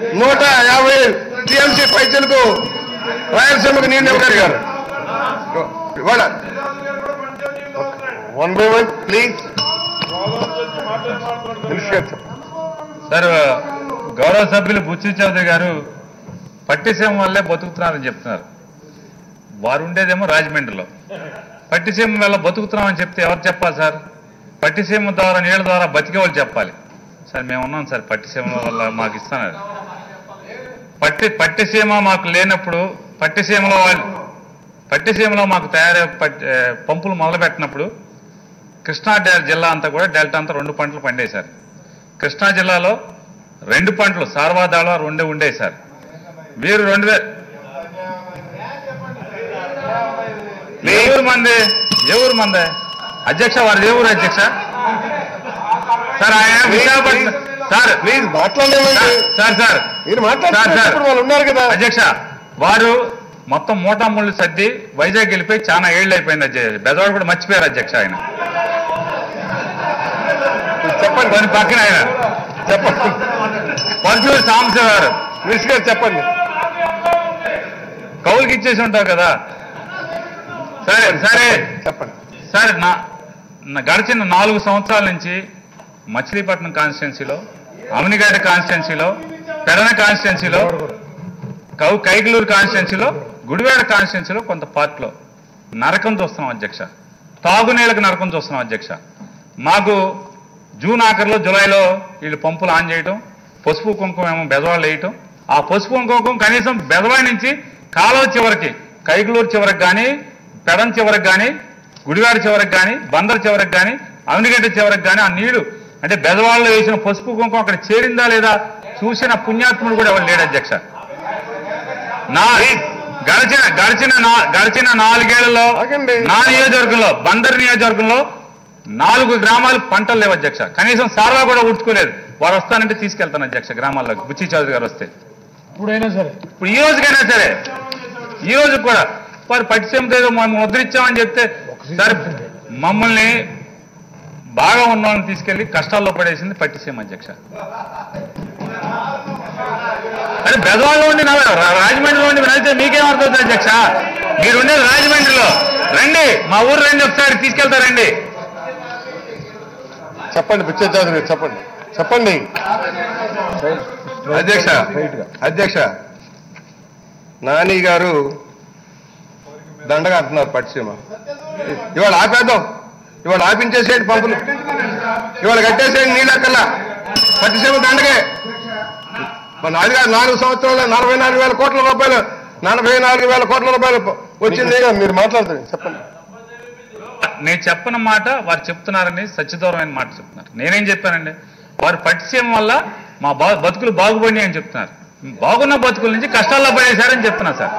150 TMC పైచలకు రాయలసీమకు నీళ్ళు ఇవ్వగారు గారు ఇవాళ 1 by 1 ప్లీజ్. సార్ గౌరవ సభ్యులు బుచ్చి చౌదరి గారు పట్టిసీమ వల్లే బతుకుతున్నారని చెప్తున్నారు. వారు ఉండేదేమో రాజమండ్రిలో. పట్టిసీమ వల్ల బతుకుతున్నామని చెప్తే ఎవరు చెప్పాలి సార్? పట్టిసీమ ద్వారా నీళ్ళ ద్వారా బతికే వాళ్ళు చెప్పాలి. సార్ మేము ఉన్నాం సార్, పట్టిసీమ వల్ల మాకు ఇస్తున్నారు. పట్టిసీమ మాకు లేనప్పుడు పట్టిసీమలో మాకు తయారయ్యే పంపులు మొదలుపెట్టినప్పుడు కృష్ణా జిల్లా అంతా కూడా డెల్టా అంతా 2 పంటలు పండేశారు. కృష్ణా జిల్లాలో 2 పంటలు సార్వాదాళ 2 ఉండేవి సార్. వీరు 2000 ఎవరు మంది అధ్యక్ష? వారు ఏ ఊరు అధ్యక్ష? సార్ ఆయన విశాఖపట్నం సార్ ప్లీజ్ మాట్లాడలేమండి సార్ సార్ మీరు మాట్లాడుతున్నారు వాళ్ళు ఉన్నారు కదా అధ్యక్ష. వారు మొత్తం మూటాముళ్ళు సర్ది వైజాగ్ వెళ్ళిపోయి చాలా ఏళ్ళు అయిపోయింది అధ్యక్ష. బెదవాడు కూడా మర్చిపోయారు అధ్యక్ష. ఆయన చెప్పండి కొన్ని పక్కన ఆయన చెప్పండి పరచూరు సాంబశివ గారు మినిస్టర్ గారు చెప్పండి. కౌలుకి ఇచ్చేసి ఉంటారు కదా. సరే సరే చెప్పండి సార్. గడిచిన 4 సంవత్సరాల నుంచి మచిలీపట్నం కాన్స్టిట్యున్సీలో, అమనిగడ్డ కాన్స్టిట్యున్సీలో, పెడన కాన్స్టిట్యున్సీలో, కైకలూరు కాన్స్టిట్యున్సీలో, గుడివాడ కాన్స్టిట్యున్సీలో కొంత పార్ట్లో నరకం చూస్తున్నాం అధ్యక్ష. తాగునీళ్ళకి నరకం చూస్తున్నాం అధ్యక్ష. మాకు జూన్ ఆఖరిలో జూలైలో వీళ్ళు పంపులు ఆన్ చేయటం, పసుపు కుంకుమ ఏమో బెదవాళ్ళు వేయటం. ఆ పసుపు కుంకుమ కనీసం బెదవాడి నుంచి కాలువ చివరికి, కైకలూరు చివరికి కానీ, పెడం చివరికి కానీ, గుడివాడ చివరికి కానీ, బందర్ చివరికి కానీ, అవినిగడ్డ చివరికి కానీ ఆ నీళ్లు అంటే బెదవాళ్ళు వేసిన పసుపు కుంకుమ అక్కడ చేరిందా లేదా చూసిన పుణ్యాత్ముడు కూడా ఎవరు లేడు అధ్యక్ష. గడిచిన 4 ఏళ్లలో నా నియోజకవర్గంలో, బందర్ నియోజకవర్గంలో 4 గ్రామాలు పంటలు లేవు అధ్యక్ష. కనీసం సార్వా కూడా ఉట్టుకోలేదు. వారు వస్తానంటే తీసుకెళ్తాను అధ్యక్ష గ్రామాల్లోకి. బుచ్చి చౌదరి గారు వస్తే ఇప్పుడైనా సరే, ఇప్పుడు ఈ రోజుకైనా సరే, ఈ రోజు కూడా వారు పట్టిసీమతో ఏదో మేము ముద్రించామని చెప్తే సరే, మమ్మల్ని బాగా ఉన్న వాళ్ళని తీసుకెళ్లి కష్టాల్లో పడేసింది పట్టిసీమ అధ్యక్ష. అదే బెదవాళ్ళలో ఉండి రాజమండ్రిలో ఉండి అయితే మీకేమర్థవుతుంది అధ్యక్ష? మీరు ఉండేది రాజమండ్రిలో. రండి, మా ఊరు రండి, ఒకసారి తీసుకెళ్తారండి. చెప్పండి బుచ్చ చౌదరి గారు చెప్పండి చెప్పండి. అధ్యక్ష నాని గారు దండగా అంటున్నారు పట్టిసీమ. ఇవాళ ఆపేద్దాం, ఇవాళ ఆపించేసేయండి పంపులు, ఇవాళ కట్టేసేయండి నీళ్ళక్కల్లా. పట్టిసీమ దండగే. అది కాదు 4 సంవత్సరాల్లో 44,000 కోట్ల రూపాయలు, 44,000 కోట్ల రూపాయలు వచ్చింది. మీరు మాట్లాడుతుంది చెప్పండి. నేను చెప్పిన మాట వారు చెప్తున్నారని సత్యదూరమైన మాట చెప్తున్నారు. నేనేం చెప్పానండి? వారు పట్టిసీమ వల్ల మా బతుకులు బాగుపడినాయి అని చెప్తున్నారు. బాగున్న బతుకుల నుంచి కష్టాల్లో పడేశారని చెప్తున్నా సార్.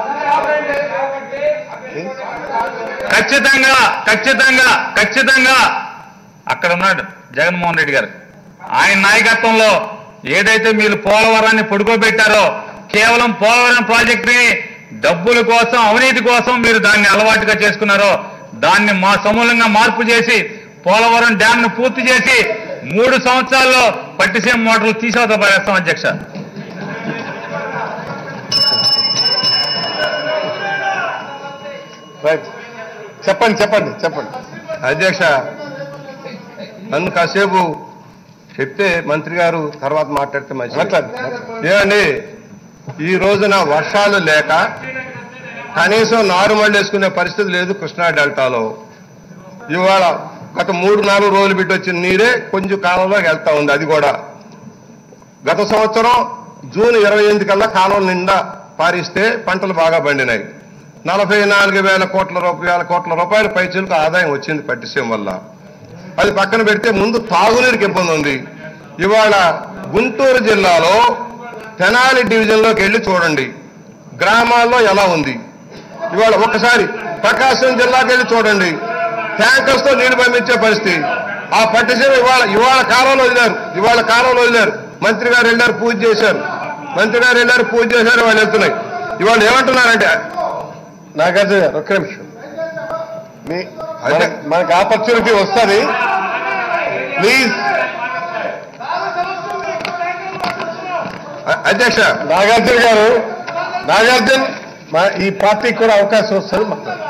ఖచ్చితంగా ఖచ్చితంగా ఖచ్చితంగా అక్కడ ఉన్నాడు జగన్మోహన్ రెడ్డి గారు. ఆయన నాయకత్వంలో ఏదైతే మీరు పోలవరాన్ని పడుకోబెట్టారో, కేవలం పోలవరం ప్రాజెక్టుని డబ్బుల కోసం, అవినీతి కోసం మీరు దాన్ని అలవాటుగా చేసుకున్నారో, దాన్ని సమూలంగా మార్పు చేసి పోలవరం డ్యామ్ ను పూర్తి చేసి 3 సంవత్సరాల్లో పట్టిసీమ మోటార్లు తీసేవత పడేస్తాం అధ్యక్ష. చెప్పండి చెప్పండి చెప్పండి. అధ్యక్ష నన్ను కాసేపు చెప్తే మంత్రి గారు తర్వాత మాట్లాడితే మంచి ఏమండి. ఈ రోజున వర్షాలు లేక కనీసం నారుమళ్ళు వేసుకునే పరిస్థితి లేదు కృష్ణా డెల్టాలో. ఇవాళ గత 3-4 రోజులు బిట్టి వచ్చిన నీరే కొంచెం కాలంలోకి వెళ్తా ఉంది. అది కూడా గత సంవత్సరం జూన్ 28 కల్లా కాలం నిండా పారిస్తే పంటలు బాగా పండినాయి. 44,000 కోట్ల రూపాయల పైచలకు ఆదాయం వచ్చింది పట్టిసీమ వల్ల. అది పక్కన పెడితే ముందు తాగునీరుకి ఇబ్బంది ఉంది. ఇవాళ గుంటూరు జిల్లాలో తెనాలి డివిజన్లోకి వెళ్ళి చూడండి గ్రామాల్లో ఎలా ఉంది. ఇవాళ ఒక్కసారి ప్రకాశం జిల్లాకి వెళ్ళి చూడండి, ట్యాంకర్స్ తో నీళ్లు పంపించే పరిస్థితి. ఆ పట్టిసీమ ఇవాళ కాలంలో వదిలారు. మంత్రి గారు వెళ్ళారు, పూజ చేశారు. వాళ్ళు వెళ్తున్నాయి. ఇవాళ ఏమంటున్నారంటే నాగార్జున గారు ఒక్క నిమిషం, మనకి ఆపర్చునిటీ వస్తుంది ప్లీజ్. అధ్యక్ష నాగార్జున గారు, నాగార్జున్ ఈ పార్టీకి కూడా అవకాశం వస్తుంది.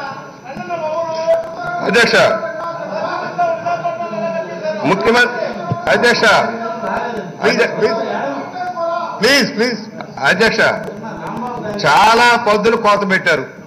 అధ్యక్ష ముఖ్యమంత్రి అధ్యక్ష ప్లీజ్ ప్లీజ్ అధ్యక్ష చాలా పద్దులు కోత పెట్టారు.